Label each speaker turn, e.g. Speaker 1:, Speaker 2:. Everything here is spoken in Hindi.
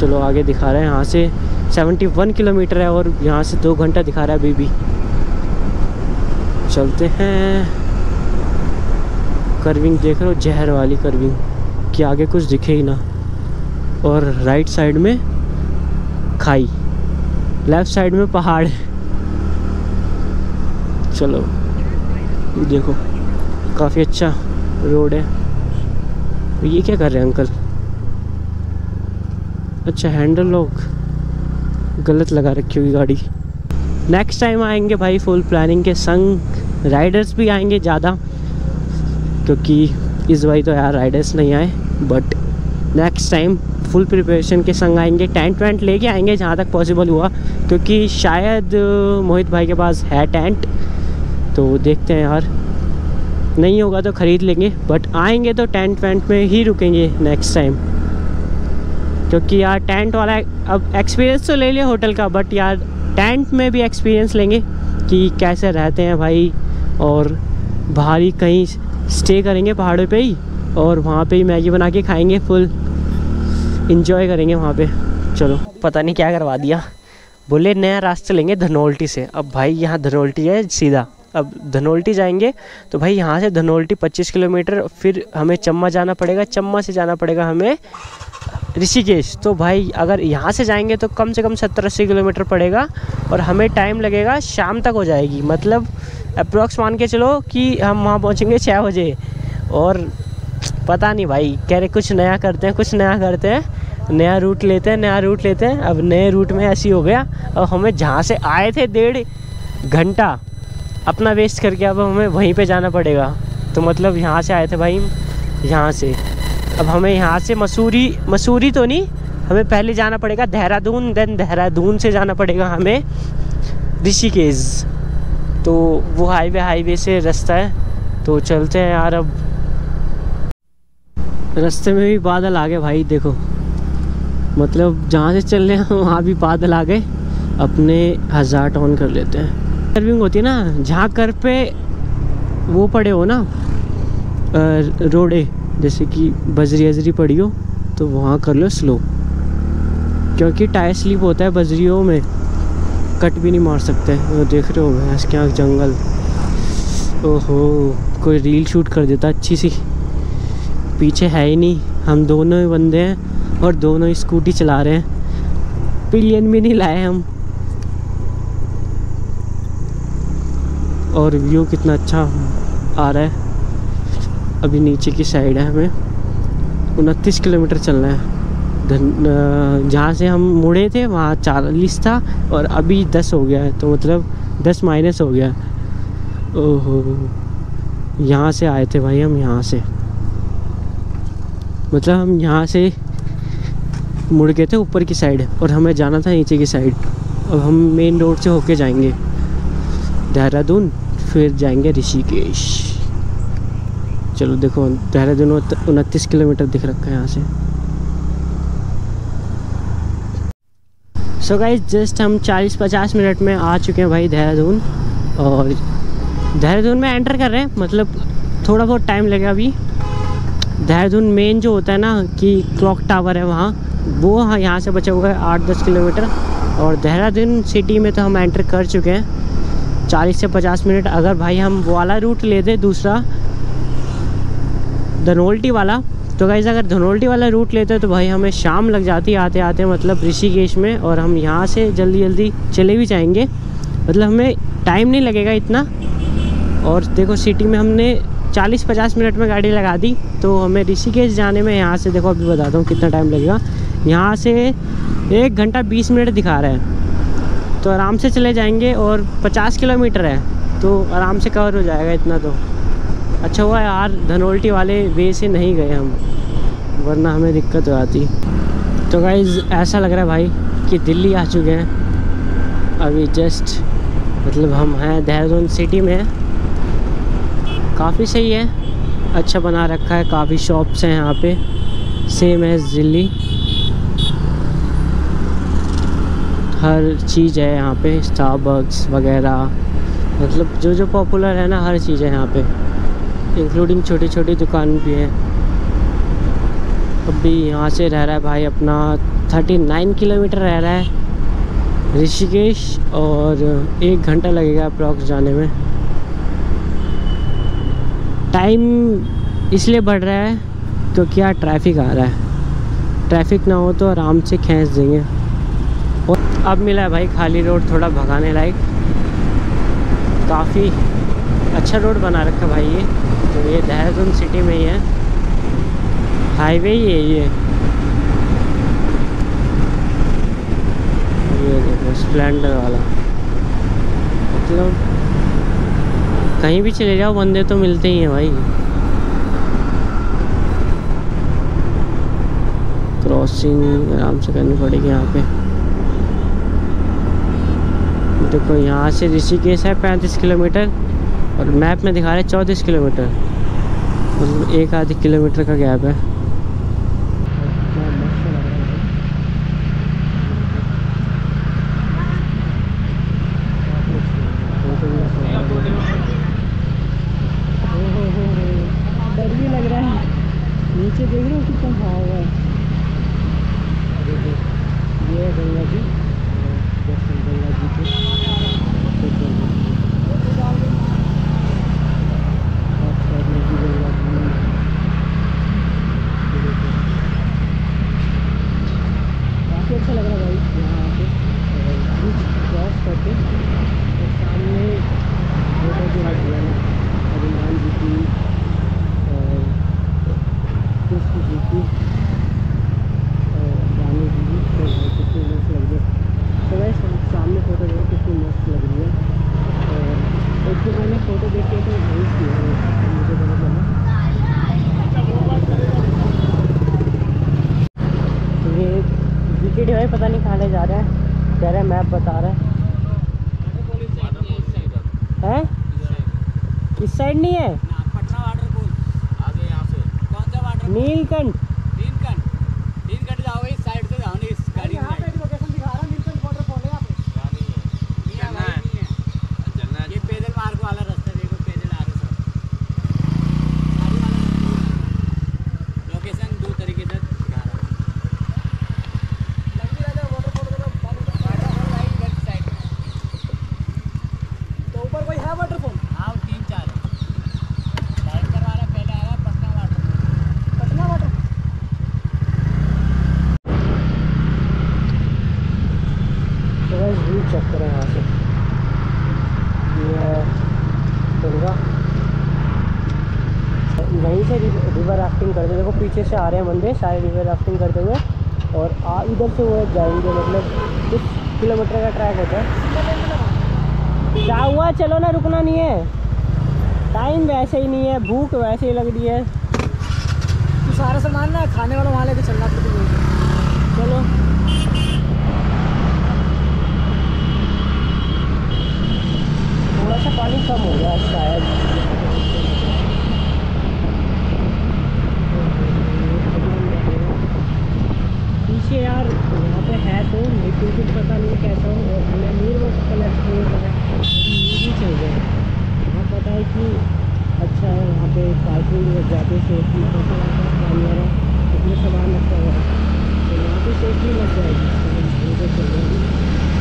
Speaker 1: चलो आगे दिखा रहा है, यहाँ से 71 किलोमीटर है और यहाँ से 2 घंटा दिखा रहा है अभी भी। चलते हैं। कर्विंग देख रहे हो, जहर वाली कर्विंग कि आगे कुछ दिखे ही ना। और राइट साइड में खाई, लेफ्ट साइड में पहाड़। चलो देखो काफ़ी अच्छा रोड है। ये क्या कर रहे हैं अंकल? अच्छा, हैंडल लॉक गलत लगा रखी होगी गाड़ी। नेक्स्ट टाइम आएंगे भाई फुल प्लानिंग के संग। राइडर्स भी आएंगे ज़्यादा, क्योंकि इस बार तो यार राइडर्स नहीं आए, but next time full preparation के संग आएंगे। टेंट वेंट लेके आएंगे जहाँ तक पॉसिबल हुआ, क्योंकि शायद मोहित भाई के पास है टेंट। तो देखते हैं यार, नहीं होगा तो ख़रीद लेंगे, बट आएंगे तो टेंट वेंट में ही रुकेंगे नेक्स्ट टाइम। क्योंकि यार टेंट वाला अब एक्सपीरियंस तो ले लिया होटल का, बट यार टेंट में भी एक्सपीरियंस लेंगे कि कैसे रहते हैं भाई। और बाहर ही कहीं स्टे करेंगे पहाड़ों पे ही, और वहाँ पे ही मैगी बना के खाएंगे, फुल इंजॉय करेंगे वहाँ पे। चलो पता नहीं क्या करवा दिया, बोले नया रास्ता लेंगे धनोल्टी से। अब भाई यहाँ धनोल्टी है सीधा, अब धनोल्टी जाएंगे तो भाई यहाँ से धनोल्टी 25 किलोमीटर, फिर हमें चम्मा जाना पड़ेगा, चम्मा से जाना पड़ेगा हमें ऋषिकेश। तो भाई अगर यहाँ से जाएंगे तो कम से कम 70-80 किलोमीटर पड़ेगा, और हमें टाइम लगेगा, शाम तक हो जाएगी। मतलब अप्रॉक्स मान के चलो कि हम वहाँ पहुँचेंगे 6 बजे। और पता नहीं भाई, कह रहे कुछ नया करते हैं, कुछ नया करते हैं, नया रूट लेते हैं, नया रूट लेते हैं। अब नए रूट में ऐसी हो गया, और हमें जहाँ से आए थे 1.5 घंटा अपना वेस्ट करके अब हमें वहीं पे जाना पड़ेगा। तो मतलब यहाँ से आए थे भाई, यहाँ से अब हमें यहाँ से मसूरी तो नहीं, हमें पहले जाना पड़ेगा देहरादून, देन देहरादून से जाना पड़ेगा हमें ऋषिकेश। तो वो हाईवे से रास्ता है। तो चलते हैं यार। अब रास्ते में भी बादल आ गए भाई, देखो मतलब जहाँ से चल रहे हैं वहाँ भी बादल आ गए। अपने हज़ार्ड ऑन कर लेते हैं। सर्विंग होती है ना, जहाँ कर पे वो पड़े हो ना रोडे, जैसे कि बजरी पड़ी हो, तो वहाँ कर लो स्लो, क्योंकि टायर स्लिप होता है बजरियों में, कट भी नहीं मार सकते। वो देख रहे हो भैंस क्या जंगल। ओहो, कोई रील शूट कर देता अच्छी सी। पीछे है ही नहीं, हम दोनों ही बंदे हैं और दोनों ही स्कूटी चला रहे हैं। पिलियन भी नहीं लाए हम। और व्यू कितना अच्छा आ रहा है। अभी नीचे की साइड है, हमें 29 किलोमीटर चलना है। जहाँ से हम मुड़े थे वहाँ 40 था, और अभी 10 हो गया है, तो मतलब 10 माइनस हो गया। ओहो, यहाँ से आए थे भाई हम, यहाँ से मतलब हम यहाँ से मुड़ गए थे ऊपर की साइड, और हमें जाना था नीचे की साइड। अब हम मेन रोड से होके जाएंगे देहरादून, फिर जाएंगे ऋषिकेश। चलो देखो देहरादून 29 किलोमीटर दिख रखा है यहाँ से। सो गाइस, जस्ट हम 40-50 मिनट में आ चुके हैं भाई देहरादून, और देहरादून में एंटर कर रहे हैं। मतलब थोड़ा बहुत टाइम लगेगा अभी। देहरादून मेन जो होता है ना कि क्लॉक टावर है वहाँ, वो यहाँ से बचा हुआ है 8-10 किलोमीटर। और देहरादून सिटी में तो हम एंटर कर चुके हैं 40 से 50 मिनट। अगर भाई हम वो वाला रूट लेते दूसरा धनोल्टी वाला, तो गाइस अगर धनोल्टी वाला रूट लेते तो भाई हमें शाम लग जाती आते आते, मतलब ऋषिकेश में। और हम यहाँ से जल्दी चले भी जाएंगे, मतलब हमें टाइम नहीं लगेगा इतना। और देखो सिटी में हमने 40-50 मिनट में गाड़ी लगा दी, तो हमें ऋषिकेश जाने में यहाँ से देखो अभी बताता हूँ कितना टाइम लगेगा। यहाँ से 1 घंटा 20 मिनट दिखा रहा है, तो आराम से चले जाएंगे। और 50 किलोमीटर है, तो आराम से कवर हो जाएगा इतना। तो अच्छा हुआ यार धनोल्टी वाले वे से नहीं गए हम, वरना हमें दिक्कत हो जाती। तो गाइज़ ऐसा लग रहा है भाई कि दिल्ली आ चुके हैं अभी जस्ट। मतलब हम हैं देहरादून सिटी में। काफ़ी सही है, अच्छा बना रखा है, काफ़ी शॉप्स हैं यहाँ पे, सेम एज दिल्ली। हर चीज़ है यहाँ पे, स्टारबक्स वगैरह, मतलब जो पॉपुलर है ना, हर चीज़ है यहाँ पे, इंक्लूडिंग छोटी छोटी दुकान भी है। अभी यहाँ से रह रहा है भाई अपना 39 किलोमीटर रह रहा है ऋषिकेश, और 1 घंटा लगेगा अप्रॉक्स जाने में। टाइम इसलिए बढ़ रहा है क्योंकि यार ट्रैफिक आ रहा है, ट्रैफिक ना हो तो आराम से खींच देंगे। और अब मिला है भाई खाली रोड, थोड़ा भगाने लायक, काफ़ी अच्छा रोड बना रखा भाई ये। तो ये देहरादून सिटी में ही है, हाईवे ही है ये देखो स्प्लेंडर वाला। मतलब कहीं भी चले जाओ बंदे तो मिलते ही हैं भाई। क्रॉसिंग आराम से करनी पड़ेगी यहाँ पे। देखो यहाँ से ऋषिकेश है 35 किलोमीटर और मैप में दिखा रहा है 34 किलोमीटर, मतलब 1 आधी किलोमीटर का गैप है। डर भी लग रहा है, नीचे देख रहे हो कितना भाव है। ये है गंगा जी, गंगा जी काफ़ी अच्छा लग रहा है भाई यहाँ आके। ब्रिज क्रॉस करके तो सामने फोटो जो लगी है हनुमान जी की और कृष्ण जी की और रानी जी की, तो कितनी मस्त लग रही है। तो वैसे सामने फ़ोटो देखो कितनी मस्त लग रही है। और एक तो मैंने फ़ोटो देख के तो भेज दी है मुझे, पता चला ये विकेट भाई पता नहीं कहाँ ले जा रहा है, कह रहा है मैप बता रहा है। इस साइड नहीं है,
Speaker 2: पटना वाटरफॉल आगे यहाँ से। कौन सा वाटर? नीलकंठ। नीलकंठ जाओ इस साइड से, जाओ इस गाड़ी में। पे लोकेशन दिखा रहा है, नीलकंठ वाटरफॉल है यहाँ पे। नहीं है भाई, नहीं है। ये पैदल मार्ग वाला रास्ता देखो, पैदल आ रहे सब। लोकेशन 2 तरीके से दिखा रहा है। तो ऊपर कोई है वाटरफॉल? हाँ 3-4 है। लाइट करवा रहा, पहले आ रहा पटना वाटरफॉल। पटना वाटरफॉल
Speaker 1: तो भाई व्यू चेक करें यहाँ से, ये है गंगा। वहीं से रिवर राफ्टिंग करते, देखो पीछे से आ रहे हैं बंदे सारे रिवर राफ्टिंग करते हुए, और इधर से वो जाएंगे, मतलब कुछ किलोमीटर का ट्रैक होता है। क्या हुआ, चलो ना, रुकना नहीं है, टाइम वैसे ही नहीं है, भूख वैसे ही लग रही है।
Speaker 2: तो सारा सामान ना खाने वाला वहाँ लेके चलना पड़ेगा।
Speaker 1: चलो थोड़ा सा पानी कम हो गया शायद। पीछे यार यहाँ पे है तो, लेकिन कुछ पता नहीं कैसा हो। मैं नीर कलर नहीं चल गया। यहाँ पता है कि अच्छा है, वहाँ पे पार्किंग जाते सेफली पानी आ रहा है, इसमें सामान रखा हुआ है, तो यहाँ पे सेफली लग जाएगी। चल जाएगी।